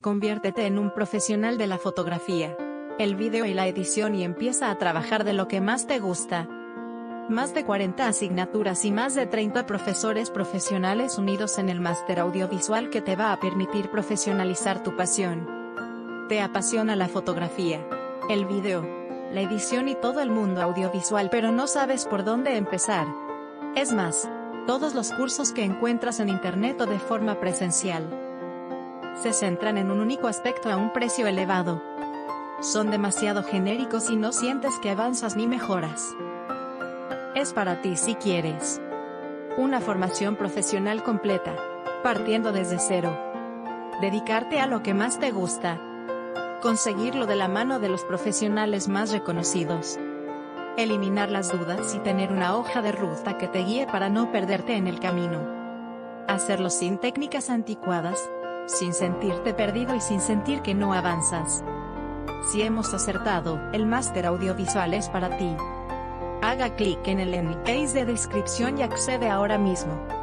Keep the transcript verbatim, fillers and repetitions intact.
Conviértete en un profesional de la fotografía, el video y la edición y empieza a trabajar de lo que más te gusta. Más de cuarenta asignaturas y más de treinta profesores profesionales unidos en el máster audiovisual que te va a permitir profesionalizar tu pasión. ¿Te apasiona la fotografía, el video, la edición y todo el mundo audiovisual pero no sabes por dónde empezar? Es más, todos los cursos que encuentras en internet o de forma presencial se centran en un único aspecto a un precio elevado. Son demasiado genéricos y no sientes que avanzas ni mejoras. Es para ti si quieres una formación profesional completa, partiendo desde cero. Dedicarte a lo que más te gusta. Conseguirlo de la mano de los profesionales más reconocidos. Eliminar las dudas y tener una hoja de ruta que te guíe para no perderte en el camino. Hacerlo sin técnicas anticuadas, sin sentirte perdido y sin sentir que no avanzas. Si hemos acertado, el máster audiovisual es para ti. Haga clic en el enlace de descripción y accede ahora mismo.